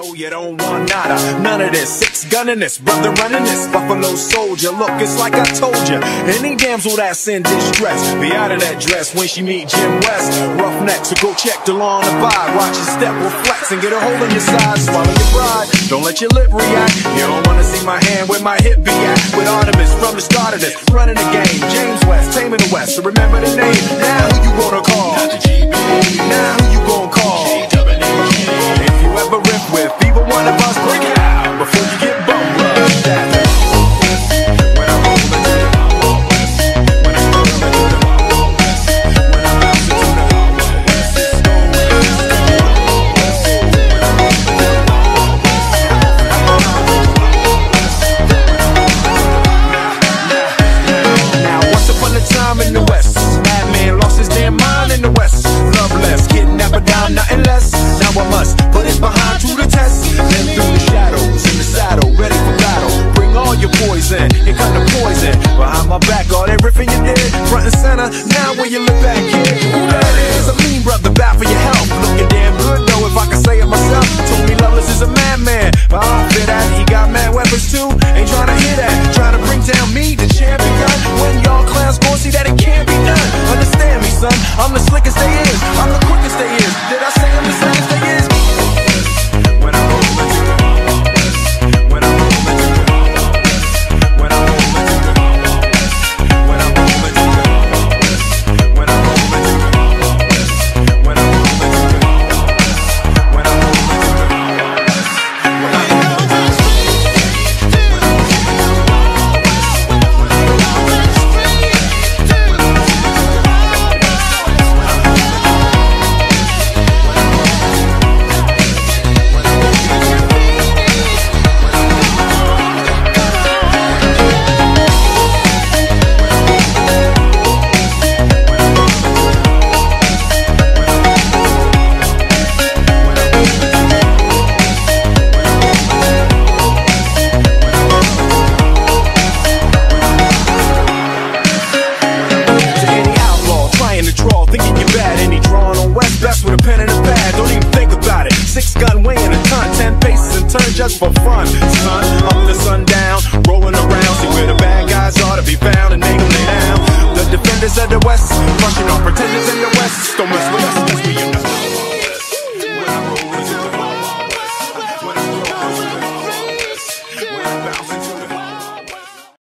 know you don't want nada. None of this, six gunning this, brother running this. Buffalo soldier, look, it's like I told you. Any damsel that's in distress, be out of that dress when she meet Jim West. Roughnecks, so go check the law on the vibe. Watch your step will flex and get a hold on your side. Swallow your pride, don't let your lip react. You don't wanna see my hand where my hip be at. With Artemis from the start of this, running the game. James West, taming the West, so remember the name. Now who you gonna call? Now who you gonna call? If you ever riff with either one of us, bring it out before you get bum rushed. When I'm rolling to the Wild West, when I'm rolling to the Wild West, when I'm bouncing to the Wild West, it's going west. When I'm rolling to the Wild West. Now once upon a time in the West, madman lost his damn mind in the West. Loveless, kidnapper down, nothing less. Now I must put it behind to the test. Then through the shadows, in the saddle, ready for battle. Bring all your poison, here come the poison. Behind my back, all that riffing you did, front and center. Now when you look back here, who that is? A mean brother, bad for your health. Looking damn good though, if I can say it myself. Told me Loveless is a madman, but I don't fit that. He got mad weapons too, ain't trying to hear that. Trying to bring down me, the champion. When y'all clowns gon' see that it can't be done. Understand me, son, I'm the slickest they is, I'm the quickest they is. Did I say I'm the slickest they is? When I'm rolling to the Wild West, when I'm rolling to the Wild West, when I'm rolling to the Wild West, when I'm rolling to the Wild West, when I'm rolling to the Wild West, when I'm rolling to the Wild West, when I'm rolling to the Wild West, when I'm rolling to the Wild West. Just for fun, son, up to sundown, rolling around, see where the bad guys are to be found and they lay down. The defenders of the West